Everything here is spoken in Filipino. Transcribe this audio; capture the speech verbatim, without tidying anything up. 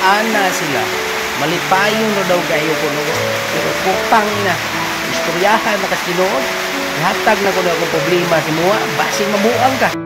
ana sila. Malipayong na daw kayo ko no. Pero putang ina. Istoryahan na kasi tinuod. Hatag na ko na akong problema si Mua. Basing mabuang ka.